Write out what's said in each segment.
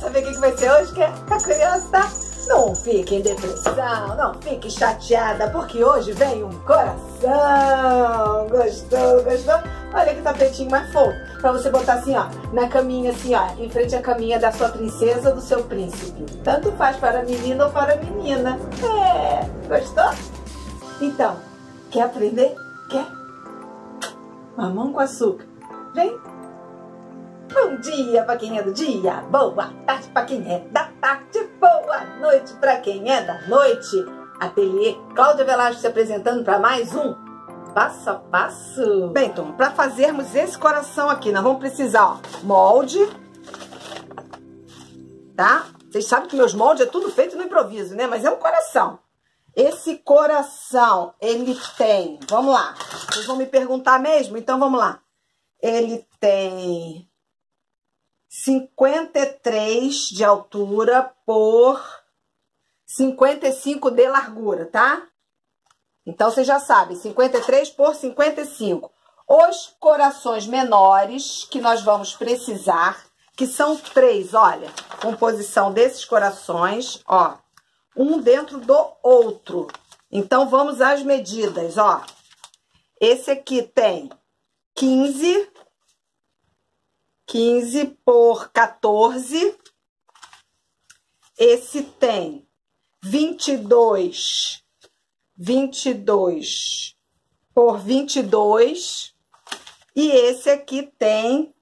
saber o que vai ser hoje? Quer ficar curiosa, tá? Não fique em depressão, não fique chateada, porque hoje vem um coração. Gostou? Gostou? Olha que tapetinho mais fofo. Pra você botar assim, ó, na caminha, assim, ó, em frente à caminha da sua princesa ou do seu príncipe. Tanto faz para a menina ou para a menina. É, gostou? Então, quer aprender? Quer? Mamão com açúcar. Vem. Bom dia pra quem é do dia, boa tarde pra quem é da tarde, boa noite pra quem é da noite. Ateliê Cláudia Velasco se apresentando para mais um Passo a Passo. Bem, então, para fazermos esse coração aqui, nós vamos precisar, ó, molde, tá? Vocês sabem que meus moldes é tudo feito no improviso, né? Mas é um coração. Esse coração, ele tem, vamos lá, vocês vão me perguntar mesmo? Então vamos lá. Ele tem 53 de altura por 55 de largura, tá? Então, vocês já sabem, 53 por 55. Os corações menores que nós vamos precisar, que são 3, olha, composição desses corações, ó, um dentro do outro. Então, vamos às medidas, ó. Esse aqui tem 15 por 14. Esse tem 22 por 22. E esse aqui tem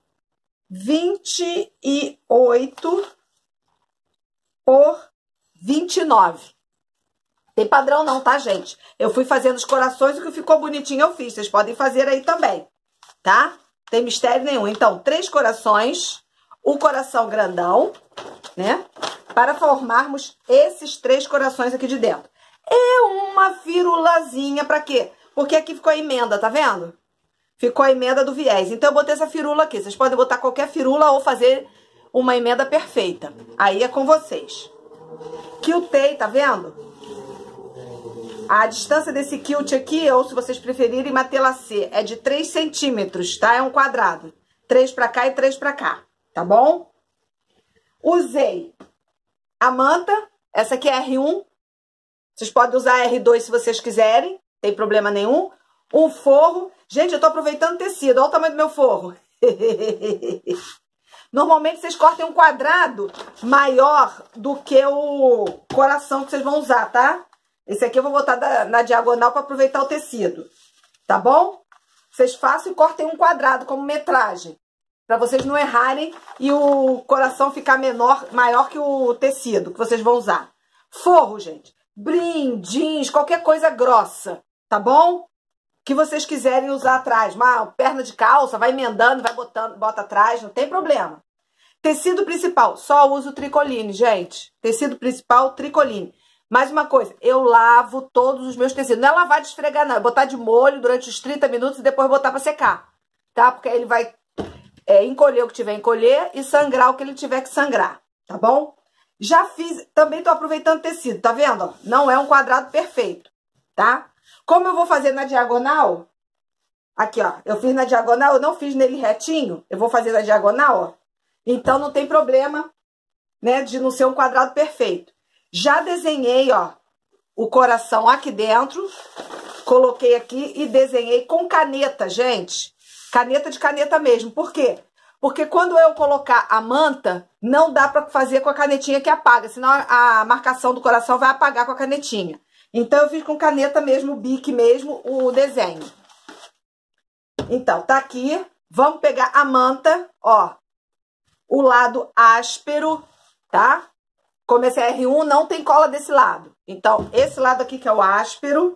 28 por 29. Tem padrão não, tá, gente? Eu fui fazendo os corações, o que ficou bonitinho eu fiz. Vocês podem fazer aí também, tá? Tem mistério nenhum. Então, 3 corações, o coração grandão, né? Para formarmos esses 3 corações aqui de dentro. É uma firulazinha, pra quê? Porque aqui ficou a emenda, tá vendo? Ficou a emenda do viés. Então, eu botei essa firula aqui. Vocês podem botar qualquer firula ou fazer uma emenda perfeita. Aí é com vocês. Quiltei, tá vendo? A distância desse quilt aqui, ou se vocês preferirem, matelacê, é de 3 centímetros, tá? É um quadrado. 3 pra cá e 3 pra cá, tá bom? Usei a manta, essa aqui é R1. Vocês podem usar R2 se vocês quiserem, tem problema nenhum. Um forro. Gente, eu tô aproveitando tecido, olha o tamanho do meu forro. Normalmente vocês cortem um quadrado maior do que o coração que vocês vão usar, tá? Esse aqui eu vou botar na diagonal para aproveitar o tecido, tá bom? Vocês façam e cortem um quadrado como metragem, para vocês não errarem e o coração ficar maior que o tecido que vocês vão usar. Forro, gente, brindins, qualquer coisa grossa, tá bom? Que vocês quiserem usar atrás, uma perna de calça, vai emendando, vai botando, bota atrás, não tem problema. Tecido principal, só uso tricoline, gente. Tecido principal, tricoline. Mais uma coisa, eu lavo todos os meus tecidos. Não é lavar de esfregar, não. É botar de molho durante os 30 minutos e depois botar pra secar. Tá? Porque aí ele vai encolher o que tiver que encolher e sangrar o que ele tiver que sangrar. Tá bom? Já fiz, também tô aproveitando tecido, tá vendo? Ó, não é um quadrado perfeito, tá? Como eu vou fazer na diagonal, aqui, ó, eu fiz na diagonal, eu não fiz nele retinho, eu vou fazer na diagonal, ó. Então não tem problema, né, de não ser um quadrado perfeito. Já desenhei, ó, o coração aqui dentro, coloquei aqui e desenhei com caneta, gente. Caneta de caneta mesmo. Por quê? Porque quando eu colocar a manta, não dá pra fazer com a canetinha que apaga, senão a marcação do coração vai apagar com a canetinha. Então, eu fiz com caneta mesmo, Bic mesmo, o desenho. Então, tá aqui. Vamos pegar a manta, ó, o lado áspero, tá? Como esse é R1, não tem cola desse lado. Então, esse lado aqui que é o áspero.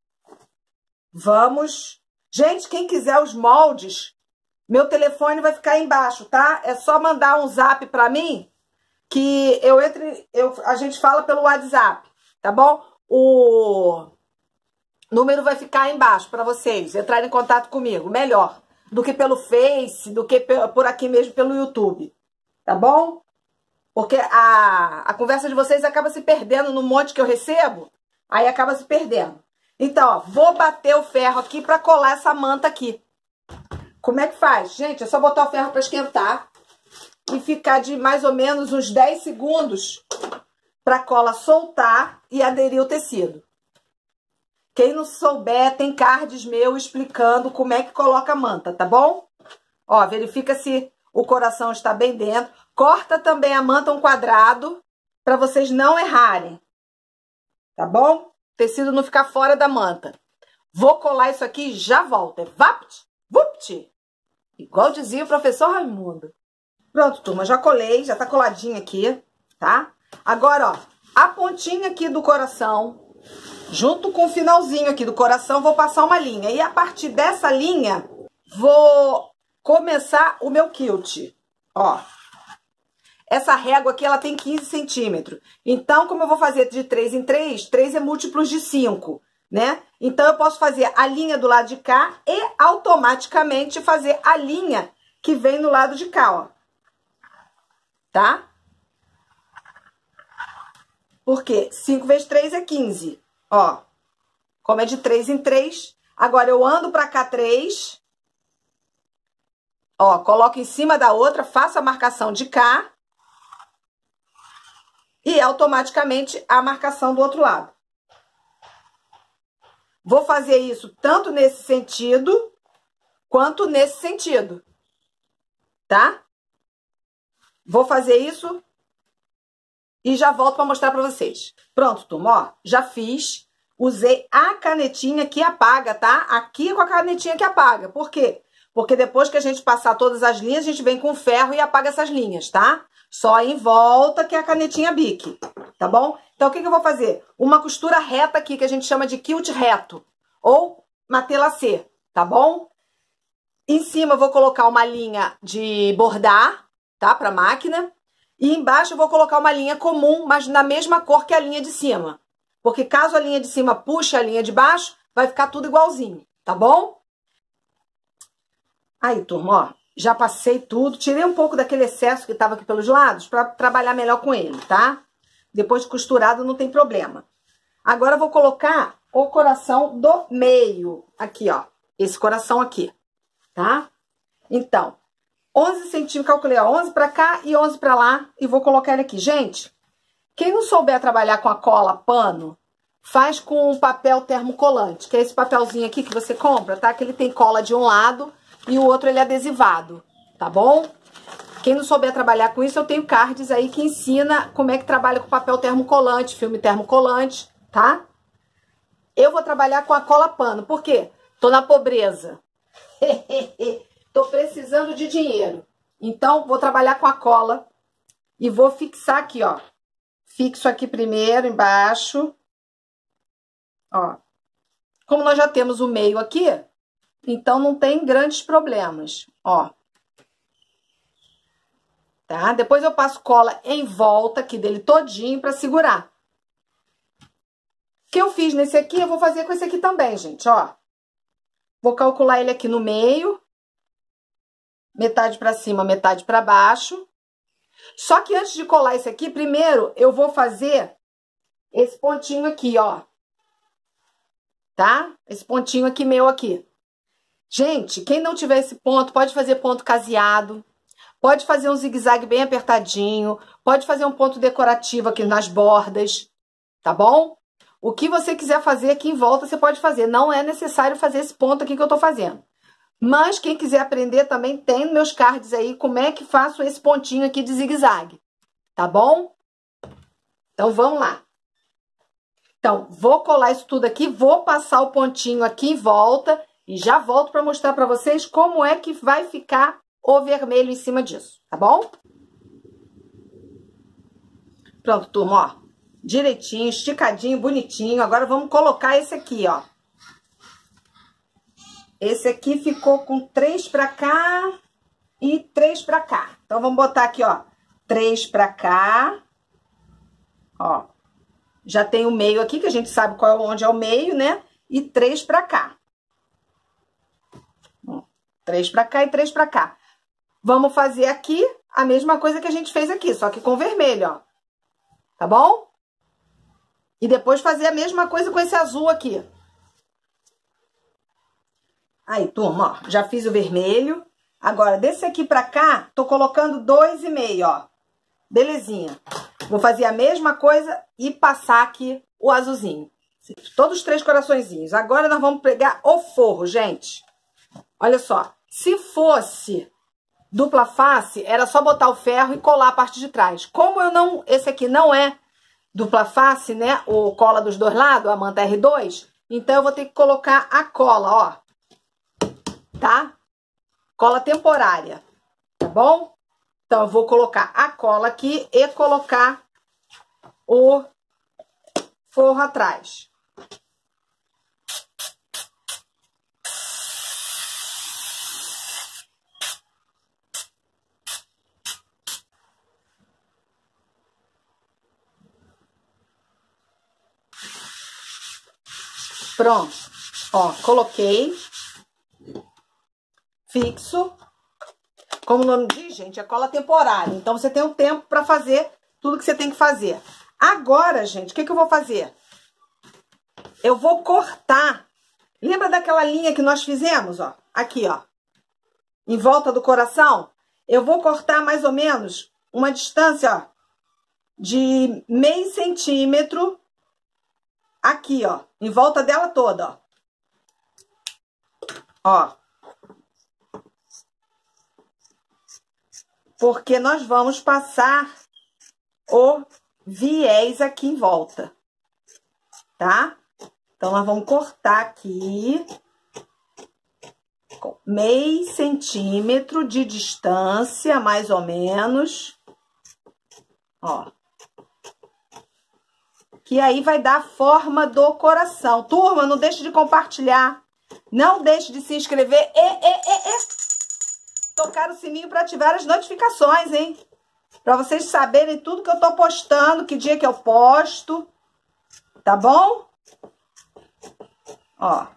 Vamos. Gente, quem quiser os moldes, meu telefone vai ficar aí embaixo, tá? É só mandar um zap pra mim, que a gente fala pelo WhatsApp, tá bom? O número vai ficar aí embaixo pra vocês entrarem em contato comigo. Melhor do que pelo Face, do que por aqui mesmo pelo YouTube, tá bom? Porque a conversa de vocês acaba se perdendo no monte que eu recebo, aí acaba se perdendo. Então, ó, vou bater o ferro aqui pra colar essa manta aqui. Como é que faz? Gente, é só botar o ferro pra esquentar. e ficar de mais ou menos uns 10 segundos para a cola soltar e aderir o tecido. Quem não souber, tem cards meu explicando como é que coloca a manta, tá bom? Ó, verifica se o coração está bem dentro. Corta também a manta um quadrado para vocês não errarem, tá bom? O tecido não ficar fora da manta. Vou colar isso aqui e já volto. É vapt, vupt. Igual dizia o professor Raimundo. Pronto, turma, já colei, já tá coladinho aqui, tá? Agora, ó, a pontinha aqui do coração, junto com o finalzinho aqui do coração, vou passar uma linha. E a partir dessa linha, vou começar o meu quilt, ó. Essa régua aqui, ela tem 15 centímetros. Então, como eu vou fazer de 3 em 3, 3 é múltiplos de 5, né? Então, eu posso fazer a linha do lado de cá e automaticamente fazer a linha que vem no lado de cá, ó. Tá? Porque 5 vezes 3 é 15, ó. Como é de 3 em 3, agora eu ando pra cá 3, ó, coloco em cima da outra, faço a marcação de cá e automaticamente a marcação do outro lado. Vou fazer isso tanto nesse sentido quanto nesse sentido, tá? Vou fazer isso e já volto para mostrar para vocês. Pronto, turma, ó, já fiz. Usei a canetinha que apaga, tá? Aqui com a canetinha que apaga. Por quê? Porque depois que a gente passar todas as linhas, a gente vem com ferro e apaga essas linhas, tá? Só em volta que é a canetinha Bic, tá bom? Então, o que eu vou fazer? Uma costura reta aqui, que a gente chama de quilt reto. Ou matelacê, tá bom? Em cima eu vou colocar uma linha de bordar, tá? Pra máquina. E embaixo eu vou colocar uma linha comum, mas na mesma cor que a linha de cima. Porque caso a linha de cima puxe a linha de baixo, vai ficar tudo igualzinho, tá bom? Aí, turma, ó, já passei tudo. Tirei um pouco daquele excesso que tava aqui pelos lados pra trabalhar melhor com ele, tá? Depois de costurado não tem problema. Agora eu vou colocar o coração do meio. Aqui, ó. Esse coração aqui, tá? Então, 11 centímetros, calculei, ó, 11 pra cá e 11 pra lá. E vou colocar ele aqui. Gente, quem não souber trabalhar com a cola pano, faz com papel termocolante, que é esse papelzinho aqui que você compra, tá? Que ele tem cola de um lado e o outro ele é adesivado, tá bom? Quem não souber trabalhar com isso, eu tenho cards aí que ensina como é que trabalha com papel termocolante, filme termocolante, tá? Eu vou trabalhar com a cola pano, por quê? Tô na pobreza. Tô precisando de dinheiro. Então, vou trabalhar com a cola e vou fixar aqui, ó. Fixo aqui primeiro, embaixo. Ó. Como nós já temos o meio aqui, então não tem grandes problemas, ó. Tá? Depois eu passo cola em volta aqui dele todinho pra segurar. O que eu fiz nesse aqui, eu vou fazer com esse aqui também, gente, ó. Vou calcular ele aqui no meio. Metade pra cima, metade pra baixo. Só que antes de colar esse aqui, primeiro eu vou fazer esse pontinho aqui, ó. Tá? Esse pontinho aqui meu aqui. Gente, quem não tiver esse ponto, pode fazer ponto caseado. Pode fazer um zigue-zague bem apertadinho. Pode fazer um ponto decorativo aqui nas bordas. Tá bom? O que você quiser fazer aqui em volta, você pode fazer. Não é necessário fazer esse ponto aqui que eu tô fazendo. Mas quem quiser aprender também tem nos meus cards aí como é que faço esse pontinho aqui de zigue-zague. Tá bom? Então, vamos lá. Então, vou colar isso tudo aqui, vou passar o pontinho aqui em volta e já volto para mostrar para vocês como é que vai ficar o vermelho em cima disso, tá bom? Pronto, turma, ó. Direitinho, esticadinho, bonitinho. Agora vamos colocar esse aqui, ó. Esse aqui ficou com 3 pra cá e 3 pra cá. Então, vamos botar aqui, ó, 3 pra cá. Ó, já tem o meio aqui, que a gente sabe onde é o meio, né? E 3 pra cá. 3 pra cá e 3 pra cá. Vamos fazer aqui a mesma coisa que a gente fez aqui, só que com vermelho, ó. Tá bom? E depois fazer a mesma coisa com esse azul aqui. Aí, turma, ó, já fiz o vermelho. Agora, desse aqui pra cá, tô colocando 2,5, ó. Belezinha. Vou fazer a mesma coisa e passar aqui o azulzinho. Todos os 3 coraçõezinhos. Agora nós vamos pegar o forro, gente. Olha só. Se fosse dupla face, era só botar o ferro e colar a parte de trás. Como eu não... Esse aqui não é dupla face, né? O cola dos dois lados, a manta R2. Então, eu vou ter que colocar a cola, ó. Tá? Cola temporária. Tá bom? Então, eu vou colocar a cola aqui e colocar o forro atrás. Pronto. Ó, coloquei. Fixo. Como o nome diz, gente, é cola temporária. Então, você tem um tempo para fazer tudo que você tem que fazer. Agora, gente, o que eu vou fazer? Eu vou cortar. Lembra daquela linha que nós fizemos, ó? Aqui, ó. Em volta do coração. Eu vou cortar mais ou menos uma distância, ó, de meio centímetro. Aqui, ó. Em volta dela toda, ó. Ó. Porque nós vamos passar o viés aqui em volta, tá? Então, nós vamos cortar aqui com meio centímetro de distância, mais ou menos. Ó. Que aí vai dar a forma do coração. Turma, não deixe de compartilhar. Não deixe de se inscrever tocar o sininho para ativar as notificações, hein? Para vocês saberem tudo que eu tô postando, que dia que eu posto. Tá bom? Ó.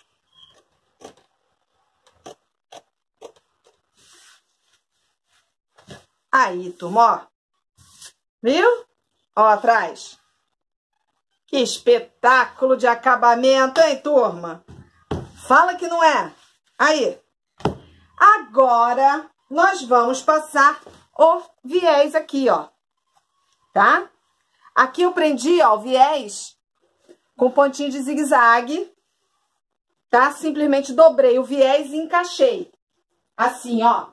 Aí, turma, ó. Viu? Ó, atrás. Que espetáculo de acabamento, hein, turma? Fala que não é. Aí. Agora, nós vamos passar o viés aqui, ó. Tá? Aqui eu prendi, ó, o viés com pontinho de zigue-zague. Tá? Simplesmente dobrei o viés e encaixei. Assim, ó.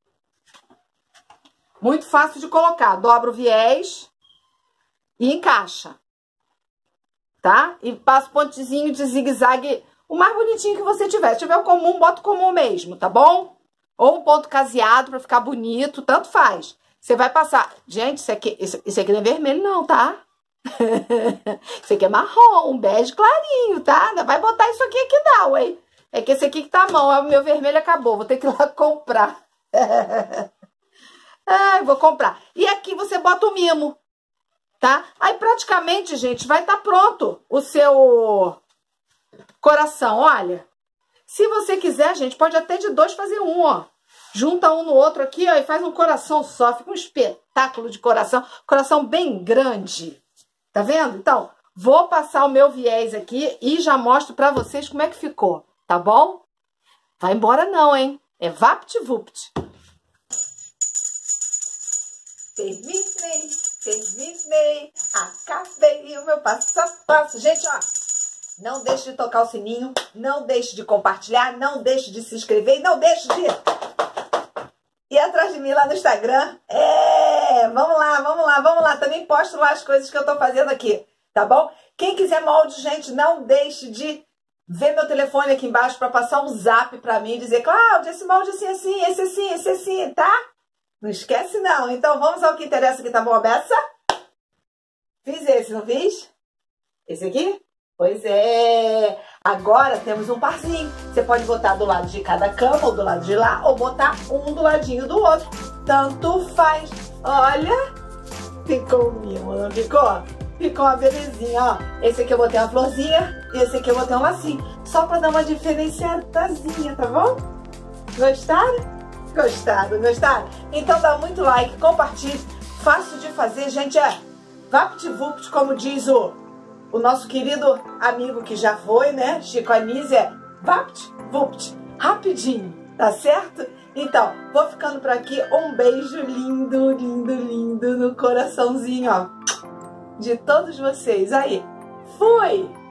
Muito fácil de colocar. Dobra o viés e encaixa. Tá? E passa o pontezinho de zigue-zague, o mais bonitinho que você tiver. Se tiver o comum, bota o comum mesmo, tá bom? Ou um ponto caseado pra ficar bonito, tanto faz. Você vai passar... Gente, isso aqui não é vermelho não, tá? Isso aqui é marrom, um bege clarinho, tá? Não vai botar isso aqui que não, hein? É que esse aqui que tá à mão, o meu vermelho acabou. Vou ter que ir lá comprar. Vou comprar. E aqui você bota o mimo, tá? Aí praticamente, gente, vai estar pronto o seu coração, olha. Se você quiser, gente, pode até de 2 fazer um, ó. Junta um no outro aqui, ó, e faz um coração só. Fica um espetáculo de coração. Coração bem grande. Tá vendo? Então, vou passar o meu viés aqui e já mostro pra vocês como é que ficou, tá bom? Vai embora não, hein? É vapt-vupt. Terminei, acabei o meu passo a passo. Gente, ó, não deixe de tocar o sininho, não deixe de compartilhar, não deixe de se inscrever e não deixe de ir atrás de mim lá no Instagram. Vamos lá. Também posto lá as coisas que eu tô fazendo aqui, tá bom? Quem quiser molde, gente, não deixe de ver meu telefone aqui embaixo para passar um zap pra mim e dizer, Cláudia, esse molde assim, esse assim, tá? Não esquece não. Então vamos ao que interessa aqui, tá bom, Bessa? Fiz esse, não fiz? Esse aqui? Pois é. Agora temos um parzinho. Você pode botar do lado de cada cama, ou do lado de lá, ou botar um do ladinho do outro. Tanto faz. Olha. Ficou um mimo, não ficou? Ficou uma belezinha, ó. Esse aqui eu botei uma florzinha, e esse aqui eu botei um lacinho. Só pra dar uma diferenciadazinha, tá bom? Gostaram? Gostaram? Então dá muito like, compartilhe. Fácil de fazer, gente, é vapt-vupt, como diz o nosso querido amigo que já foi, né? Chico Anísio, é vapt-vupt, rapidinho, tá certo? Então, vou ficando por aqui. Um beijo lindo, lindo, lindo no coraçãozinho, ó, de todos vocês. Aí, fui!